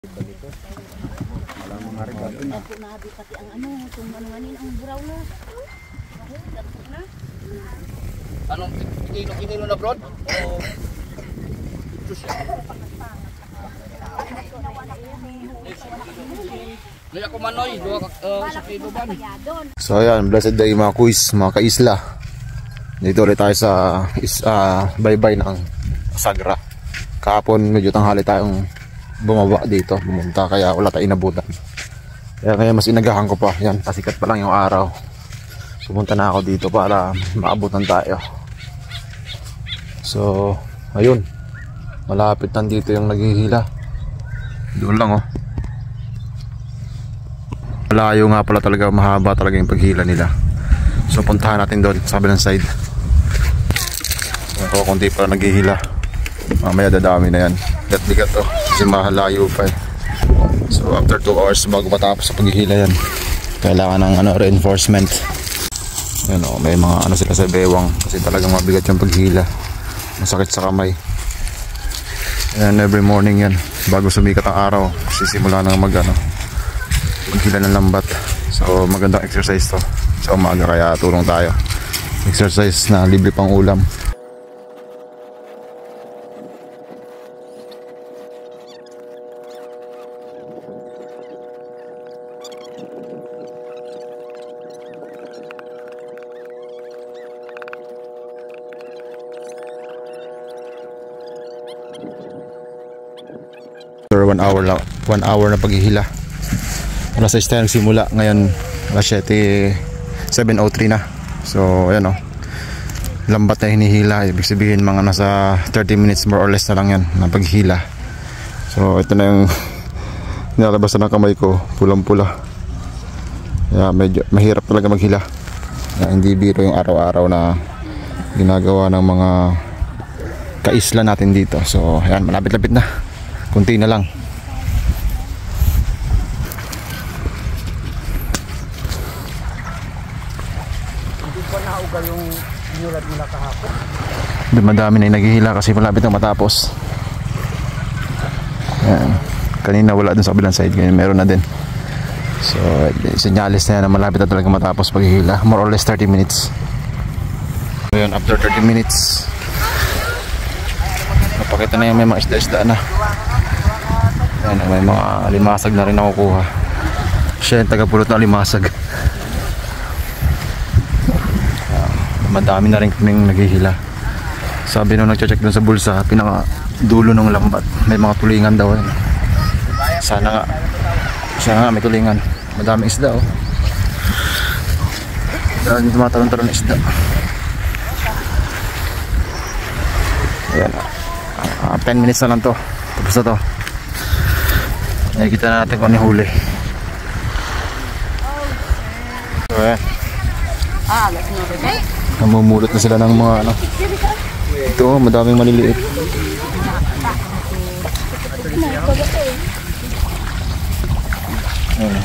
Pati ang ano, tumanuanin ang buraw na. Anong kilo na bro? Laya ko manoy, sa kilo ba? So ayan, blessed day mga kuis, mga kaisla. Dito ulit tayo sa baybay ng Sagra. Kahapon medyo tanghali tayong bumaba dito, bumunta, kaya wala tayong inabutan. Kaya mas inagahan ko pa. Yan, pasikat pa lang yung araw. Pumunta na ako dito para maabutan tayo. So, ayun. Malapit nandito yung naghihila. Doon lang oh. Malayo nga pala talaga, mahaba talaga yung paghila nila. So, puntahan natin doon sa kabilang side. So, kunti pa naghihila. Mamaya dadami na yan. Bigat oh. Kasi mahalayo pa eh. So after 2 hours bago matapos sa paghihila yan, kailangan ng reinforcement. Yan o, may mga sila sa bewang kasi talagang mabigat yung paghila, masakit sa kamay. And every morning yan, bago sumikat ang araw, sisimula nang maghila ng lambat. So magandang exercise to sa umaga, kaya tulong tayo. Exercise na libre pang ulam. Or 1 hour na paghihila. Alas 6 tayo nagsimula, ngayon alas 7:03 na. So ayan o, lambat na hinihila. Ibig sabihin mga nasa 30 minutes more or less na lang yan na paghihila. So ito na yung nilalabas na ng kamay ko, pulang pula. Kaya medyo mahirap talaga maghila. Hindi biro yung araw-araw na ginagawa ng mga kaisla natin dito. So ayan, malapit-lapit na, kunti na lang. Hindi pa naugal yung inulat nila kahapon. Madami na yung naghihila kasi malapit na matapos. Ayan. Kanina wala dun sa kabilang side, ngayon meron na din. So sinyalis na yan na malapit na talaga matapos paghihila. More or less 30 minutes. Ngayon after 30 minutes, napakita na yung may mga isda-isda na. Ayan, may mga limasag na rin nakukuha. Siya yung tagapulot na limasag. Madami na rin kaming naghihila. Sabi nung nagche-check dun sa bulsa, pinaka dulo ng lambat may mga tulingan daw. Sana nga may tulingan. Madaming isda oh. Dahil tumatalon-talon na isda. Ayan, 10 minutes na lang to, tapos na to. Nakikita na natin kung ano yung huli. So ayan, namumulot na sila ng mga ito, madaming maliliit. Ayan.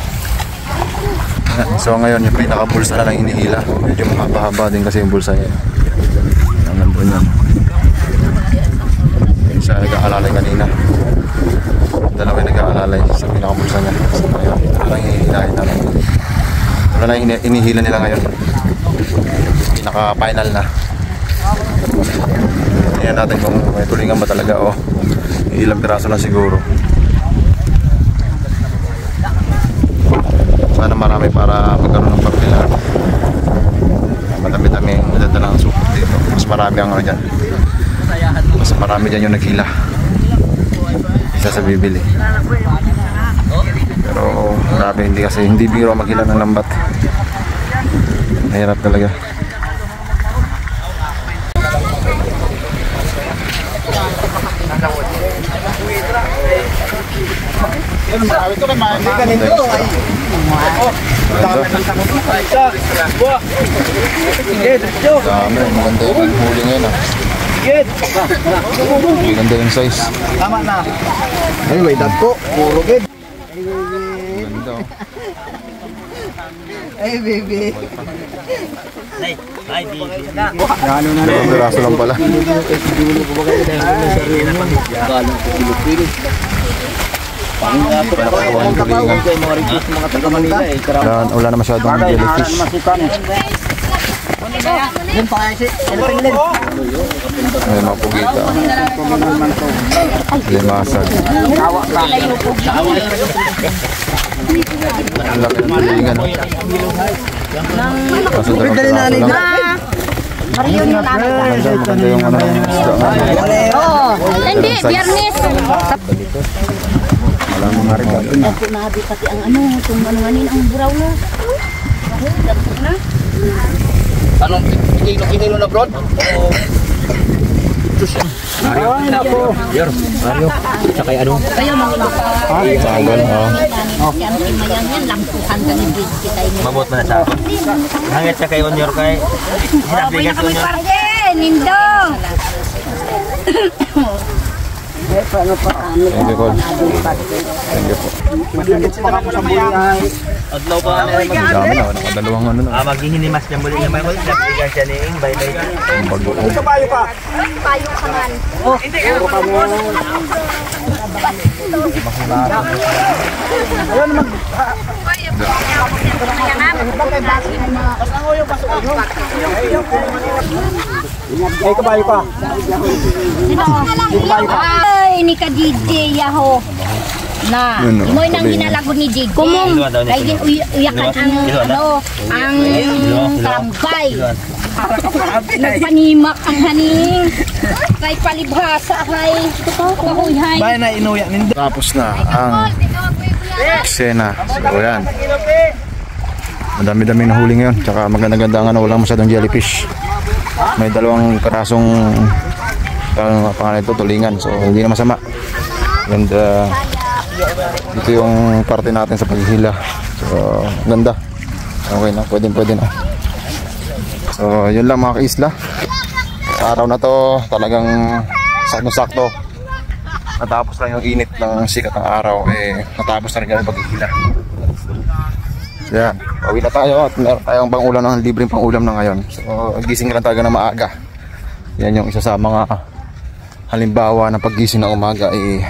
So ngayon yung pinaka-bulsa na lang hinihila. Medyo mahaba-haba din kasi yung bulsa niya. Nandun yan. Isa nag-aalalay kanina. Dalawa yung nag-aalalay sa pinaka-bulsa niya. So ngayon, ito lang hinihilahin namin. Wala na yung inihila nila ngayon. Pinaka-final na. Tingnan natin kung may tulingan ba talaga o ilang piraso lang siguro. Sana marami para magkaroon ng pagpilan. Madami-dami yung nadadalang supot dito. Mas marami ang dyan. Mas marami dyan yung naghila. Isa sa bibili. Pero grabe, hindi biro maghila ng lambat. Mahirap talaga. Ito kan mga ganito ay. Dami, maganda yung huli ngayon ah. Maganda yung size. Tama na. Ay, may dagko. Puro gid. Maganda oh. Ay, baby. Ay, baby. Ano na lang. Piraso lang pala. Mga request mga taga Manila eh. Wala na masyadong jellyfish. Ay, mga pugita. Limasag. Ang laki ng tulingan. Kaso dalawang piraso lang. Maganda yung ano yung isda nga. Hindi, biyernes. Wala mga regalo na. Ako nabi pati ang ano, itong manuanin ang buraw no. Dagdag na. Anong kilo na bro? Mario. Mario. Saka ano? Kayo mga Sagal, yan kimayang yan, lampuhan ka ng kita ini. Mabot mo na sa ako. Hanggat sa kay Onyor kay. Kaya kami parke, nindong. Thank you, Col. Thank you po. Adlaw pa na Dami na, nakadalawang ano na. maghihinimas niya muli niya may ulit. Napigan siya ni Ing. Bye-bye. Ang bagoong. Payo ka man. Ay kabayo pa. Ay, ni ka DJ yaho. Na, Yun, no, imoy nang sabihin ginalagod ni DJ. Kay gin uyakan ang ano, ang tambay. Nagpanimak ang haning. Kay palibhasa kay kahuy-hay. Bye na inuya nindo. Tapos na ang eksena. So yan. Madami-dami na huli ngayon. Tsaka maganda-ganda ang ano, walang masyadong jellyfish. May dalawang karasong pangalan ito, tulingan. So hindi na masama. And ito yung parte natin sa paghihila. So ganda. Okay na, pwede na. So yun lang mga kaisla. Sa araw na to talagang sakto-sakto. Natapos lang yung init ng sikat ng araw. Natapos na rin kami paghihila. So yan, pauwi na tayo at meron tayong pangulam ng libreng pangulam na ngayon. So gising lang talaga na maaga. Yan yung isa sa mga halimbawa ng paggising ng umaga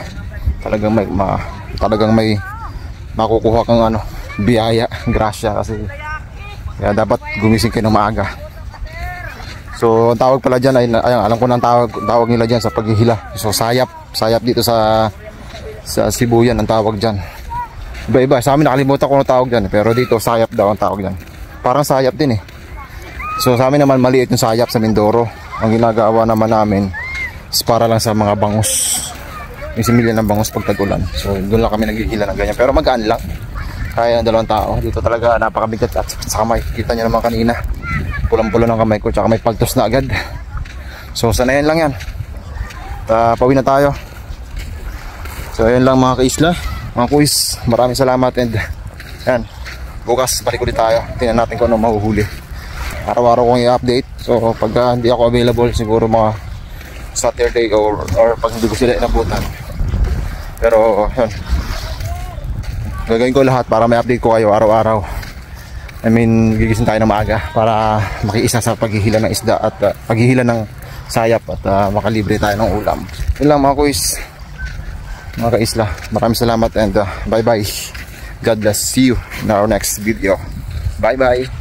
talagang may makukuha kang ano, biyaya, grasya kasi kaya dapat gumising kayo ng maaga. So ang tawag pala dyan ay alam ko ng tawag nila dyan sa paghihila. So sayap dito sa Sibuyan ang tawag dyan. Iba-iba, sa amin nakalimutan ko ang tawag dyan, pero dito sayap daw ang tawag dyan. Parang sayap din eh. So sa amin naman maliit yung sayap sa Mindoro. Ang ginagawa naman namin is para lang sa mga bangus. Yung similya ng bangus pag tag-ulan. So doon lang kami naghihila ng ganyan, pero magaan lang. Kaya ang dalawang tao. Dito talaga napakabigat at sa kamay. Kita nyo naman kanina, pulang-pula ng kamay ko, tsaka may pagtos na agad. So sanayan lang yan. Pauwi na tayo. So ayan lang mga kaisla, mga kuis, maraming salamat. And yan, bukas balik ulit tayo. Tingnan natin kung ano mahuhuli. Araw-araw kong i-update. So pag hindi ako available, siguro mga Saturday or pag hindi ko sila inabutan. Pero yun, gagawin ko lahat para may update ko kayo araw-araw. I mean, gigising tayo ng maaga para makiisa sa paghihila ng isda at paghihila ng sayap at makalibre tayo ng ulam. Yun lang mga kuis, mga kaisla, maraming salamat and bye bye. God bless. See you in our next video. Bye bye.